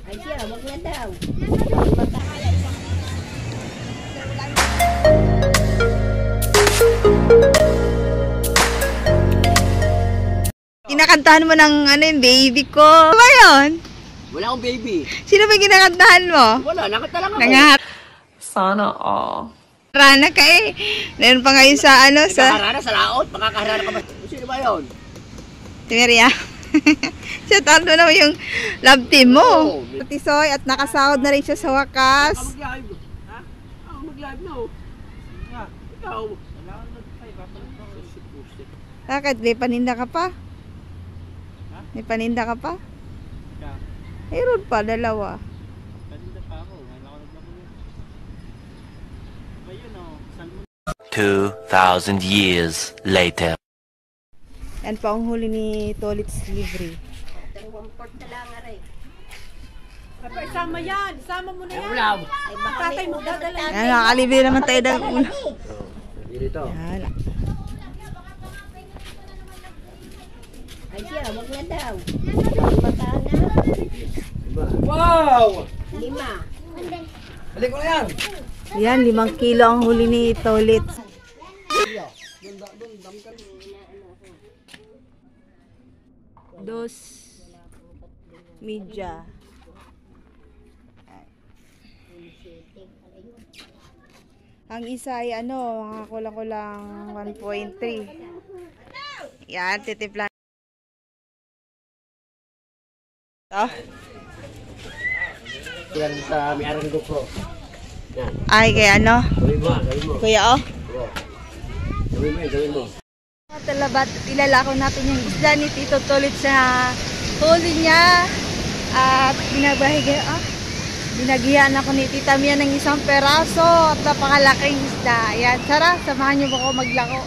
Ay siya, wag na daw. Kinakantahan mo ng ano yung baby ko. Ano ba yun? Wala akong baby. Sino ba kinakantahan mo? Wala, nakanta lang ako. Nangahat. Sana all. Rana ka eh. Meron pa ngayon sa ano sa... Nagkakarana sa laot, makakaharana ka ba? Sino ba yun? Timeria. Shout out mo naman yung love team mo. Oo. Tisoy at nakasahod na rin siya sa wakas. Mag-live. Ha? Ako mag-live no. Ha? Ikaw. Bakit? May paninda ka pa? May paninda ka pa? Mayroon pa, dalawa. Paninda pa ako. Ngayon ako naglako yun. Ayun o. 2,000 years later. Yan pa ang huli ni Tolit's Livery. Isama yan. Isama mo na yan. Ulam. Ay baka may ulam na tayo. Yan, nakakalibre naman tayo ng una. Dito. Yan. Ay siya, wag na daw. Baka na. Wow! 5. Balik ko na yan. Yan, 5 kilo ang huli ni Tolit. Dos media. Ang isa ay ano, kulang-kulang 1.3. Yan, titiplan. Oh. Yan sa may arang GoPro. Yan. Ay, kaya ano? Gawin mo, gawin mo. Kuya, oh. Gawin mo, gawin mo. Talabat, ilalako natin yung isda ni Tito Tolit sa huli niya. At binagihan ako ni Tita Mia ng isang peraso at napakalaking isda. Ayan, tara, samahan niyo ako maglako.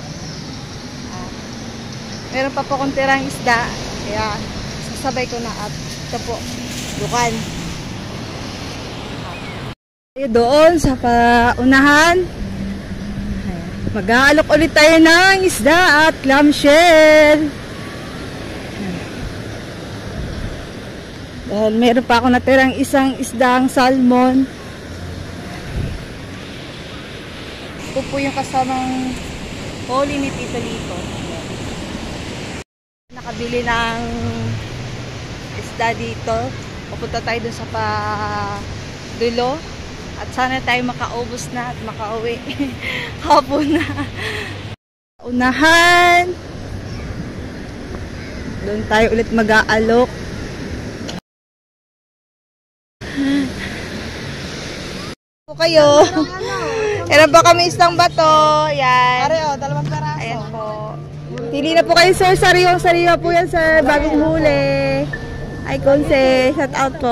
Meron pa po akong tirang isda. Kaya, sasabay ko na at ito po, dukan. Doon sa paunahan, mag-aalok ulit tayo ng isda at clamshell. Dahil meron pa ako natirang isang isdang salmon. Ito po yung kasamang huli ni Tito Lito. Nakabili ng isda dito. Pupunta tayo dun sa dulo. At sana tayo makaubos na at makauwi. Hapon na. Unahan. Doon tayo ulit mag-aalok. Kayo. Meron pa kami isang bato. Yan. Pare, 2 peraso. Ayan po. Pili na po kayo, sir. Sariwa po yan, sir. Bagong huli. Ay, Konse. Shout out po.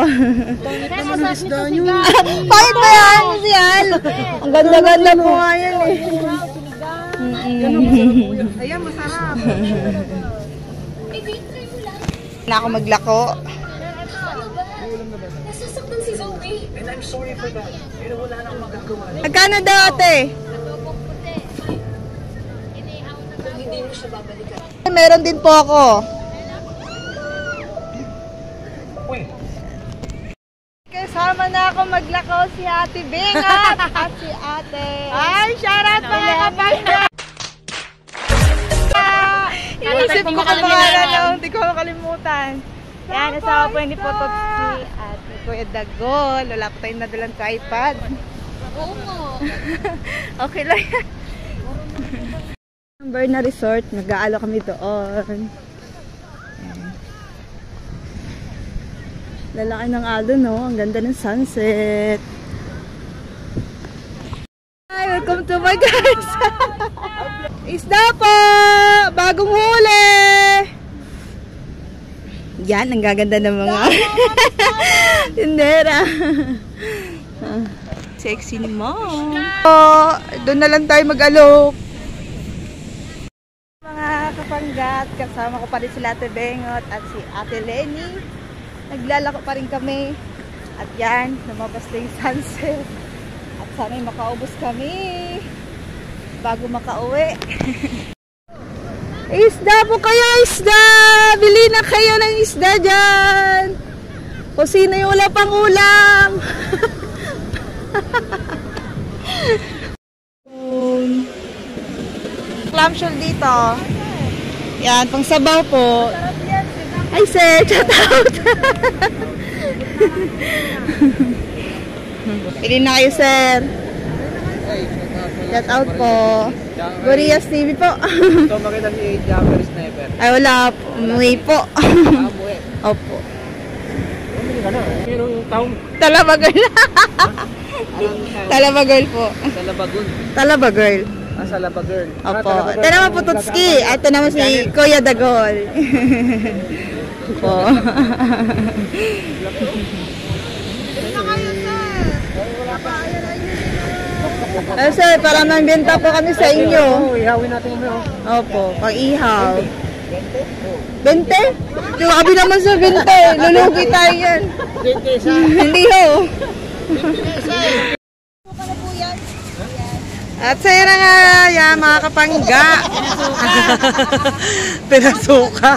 Bakit ba yan? Sial. Ang ganda-ganda po nga yan eh. Ayan, masarap. Na ako maglako. Nasasaktan si Zoe. And I'm sorry for that. Pero wala nang magagawa. Magkano daw, ate? Kung hindi mo siya babalikan. Meron din po ako. Kasama na ako maglako si Ate Bengat at si Ate. Ay, shoutout mga kapatid! Inisip ko pa pangalan, hindi ko makalimutan. Yan, asawa po hindi po to si Ate Kuya Dagol. Wala pa tayong nadalang sa iPad. Oo mo. Okay lang yan. Berna Resort, nag-aalo kami doon. Lalaki ng aldo, no? Ang ganda ng sunset. Hi, welcome to my guys. Isda po! Bagong huli! Yan, ang gaganda ng mga tindera. Sexy ni Mom. Doon na lang tayo mag-alok. Mga kapanggat, kasama ko pa rin sila Ate Bengot at si Ate Lenny. Naglalako pa rin kami. At yan, lumabas na yung sunset. At sana'y makaubos kami bago makauwi. Isda po kayo, isda! Bili na kayo ng isda dyan! O sino yung wala pang ulam? Clamshell dito. Yan, pang sabaw po. Ay sir, shout out. Pili na kayo sir. Shout out po. Gorias TV po. Ito makita si Jammer Sniper. Ay wala po. Umuwi po. Opo. Yung taong Talaba girl. Talaba girl po. sa Labagun. Talaba girl. Sa Labagirl. Opo. Ito naman po Tutski. At ito naman si Kuya Dagol. Opo. Ay sir, para mambenta po kami sa inyo. Ihawin natin mo. Opo, pang-ihaw. 20? Grabe naman sa 20. Lulugi tayo yan. Hindi ho. At sa'yo na nga yan, mga kapangga. Pinasuka.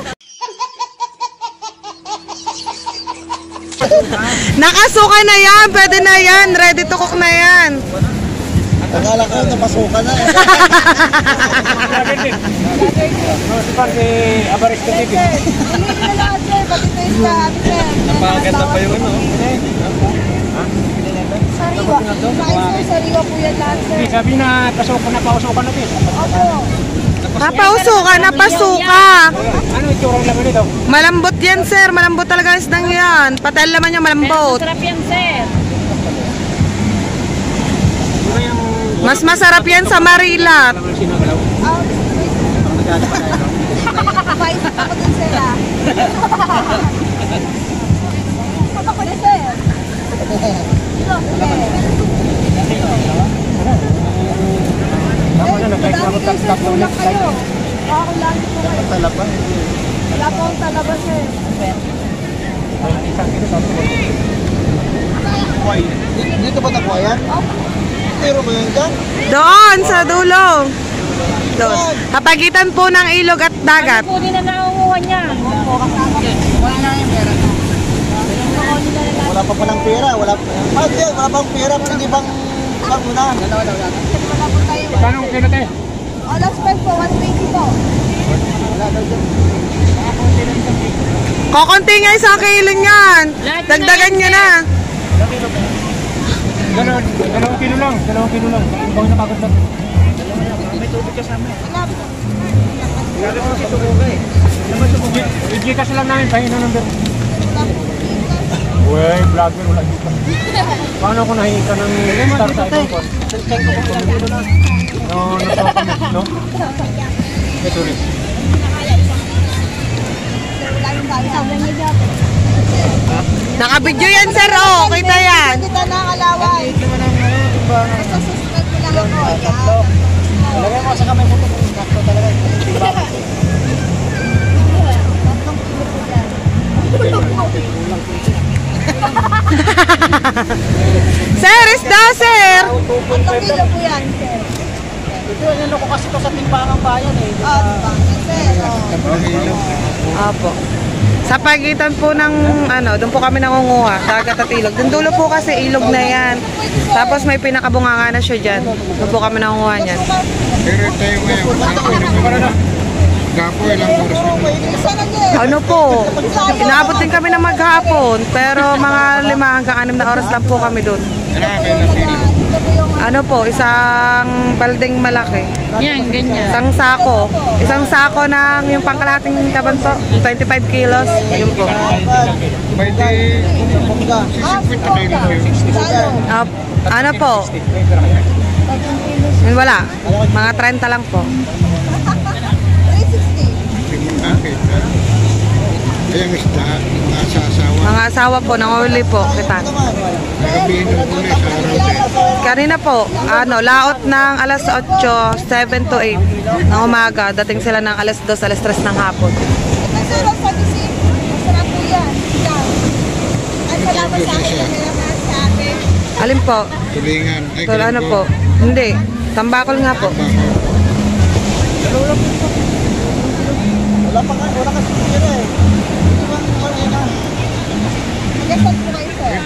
Nakasuka na yan, pwede na yan. Ready to cook na yan. Akala ko napasukan na eh. Si Parque Abaris ka TV. Napaganda pa yung ano. Sariwa po yan lahat, sir. Sabi na pasukan na pausukan natin. Napausuka, napasuka. Ano itsura ng laman nito? Malambot yan, sir. Malambot talaga ang isdang yan. Pati ang laman niya malambot. Sarap yan, sir. Mas masarap yan sa Marilat. Alam mo yung sinagalaw? Paisip ako dun, sir, ah. Ako na, sir. Tama na, nagkaikabot ang stop na ulit. Ako lang po kayo. Talaba. Wala po akong talaba, sir. Isang kilo, tapos Dito ba nakuha yan? Pero ba yun dyan? Doon, sa dulo. Doon. Kapagitan po ng ilog at dagat. Po din na naunguha niya. Wala pa palang pera. Wala pang pera. Hindi bang una? Paano kung kilo tayo? Alas 5 po, 120 po. Kokonti nga isang kilo niyan. Dagdagan niya na. Dalawang kilo lang. Ang bawin na pagod na. May tubig ka sa amin. Lagi mo si Tubuga eh. I-Gcash lang namin, pahina number. Uy, vlogger, wala dito. Paano ko nahingi ka ng star sa iPhone ko? No, no? Ito rin. Nakabidyo yan, sir. Oh, kita yan. Kita na kalaway. Basta susunod ko lang ako. Lagay mo sa kamay mo ito. Kakto talaga. Sir, isda, sir. Anong kilo po yan, sir? Ito, yan ako kasi ito sa timbangang bayan eh. Apo. Sa pagitan po ng, doon po kami nangunguha, dagat at ilog. Doon dulo po kasi ilog na yan. Tapos may pinakabunganga na siya dyan. Doon po kami nangunguha niyan. Pero tayo ngayon. Gapo, ilang oras mo. Ano po, inaabot din kami ng maghapon. Pero mga 5 hanggang 6 na oras lang po kami doon. Ano po, isang baldeng malaki. Yan, ganyan. Isang sako. Isang sako ng yung pangkalahating kaban po. 25 kilos. Yun po. Pwede, sisipwit na kayo. Ano po? Yun, wala. Mga 30 lang po. Ayang isda, mga asawa. Mga asawa po, nanguli po. Kita. Nagabihin ng kulay sa araw din. Kanina po, laot ng alas 8, 7 to 8 ng umaga. Dating sila ng alas 2, alas 3 ng hapon. Masarap po yan. Ay, salamat sa akin. Alin po? Tulingan. Ay, So, ano po? Hindi. Tambakol nga po. Wala pa nga, wala kasi tira eh.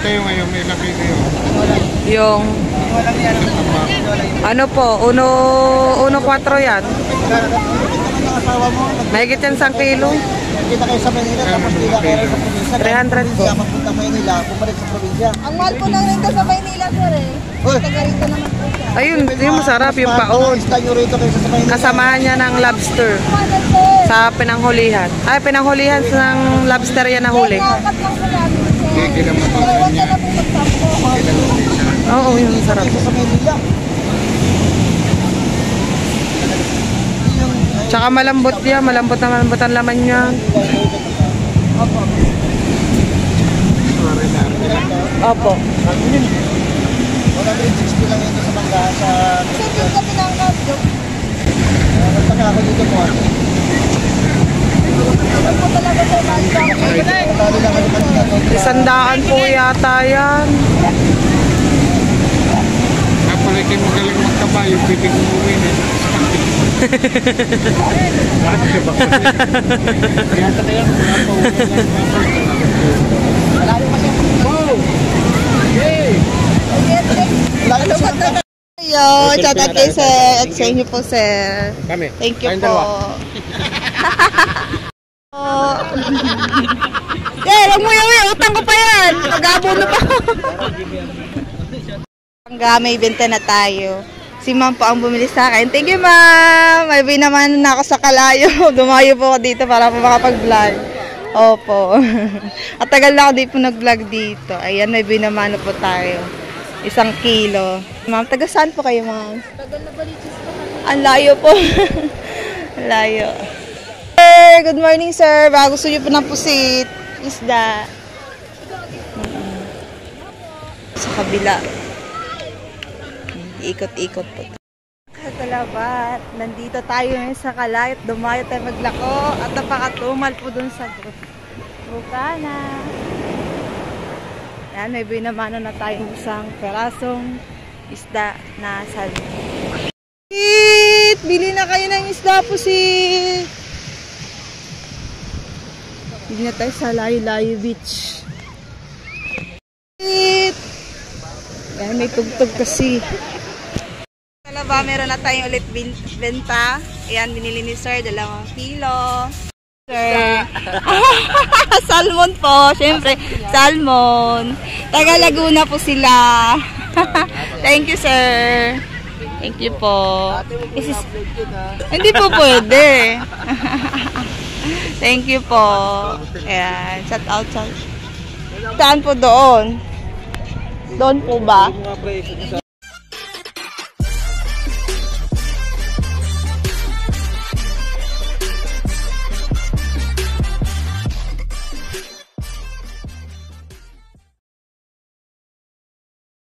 Ito yung ngayon, may laki kayo. Yung, Walang yan. ano po, 1.4 yan. Naman ng asawa mo. Mahigit yan 1 kilo. Kita kayo sa Manila, tapos kita kayo sa probinsya. 300 po. Magpunta Manila, bumalik sa probinsya. Ang mahal po ng renta sa Maynila, sir eh. Uy! Taga rito naman po siya. Ayun, yung masarap, yung paon. Mas tayo rito kaysa sa Manila. Kasamahan niya ng lobster Mahal, sir. sa pinanghulihan. Ay, pinanghulihan ng lobster yan na huli. Nakat lang po namin, sir. Hindi na Ewan ka na po magtampo. Oo, yung masarap. Kaysa sa Manila. Tsaka malambot yan, malambot ang laman niya. Opo. 160 lang ito sa mangga sa... Sir, yung kami ng kadyo. Nagtaka ako dito po. Ano po talaga, sir, mahal ka. Talo lang ako kanina. 100 po yata yan. Kapalikin mo galing magkabayo, pwede kong umuwi na. Lalo pa ito. Yo, chat out kay sir. At sa inyo po, sir. Kami. Thank you Tayong po. dalawa. Wag mo yung utang ko pa yan. Mag-abono pa. Hanggang may benta na tayo. Si ma'am po ang bumili sa akin. Thank you, ma'am. May naman na ako sa Kalayo. Dumayo po ako dito para po makapag-vlog. Opo. At tagal na ako di po nag-vlog dito. Ayan, may binamano po tayo. 1 kilo. Ma'am, taga saan po kayo, ma'am? Tagal na balitis pa kami. Ang layo po. Ang layo. Sir, good morning, sir. Baka gusto niyo po ng pusit. Isda. Sa kabila. Ikot-ikot po. Salamat. Nandito tayo ngayon sa Kalay at dumayo tayo maglako at napakatumal po dun sa Bukana. Ayan, may binamano na tayong isang perasong isda na salmon. Bili na kayo ng isda po si... Bili na tayo sa Layo-Layo Beach. Ayan, may tugtog kasi. Ba, meron na tayong ulit benta. Ayan, binili ni sir, 2 kilo. Sir. Salmon po, syempre. Salmon. Taga Laguna po sila. Thank you, sir. Thank you po. Hindi po pwede. Thank you po. Ayan, shout out. Saan po doon? Doon po ba?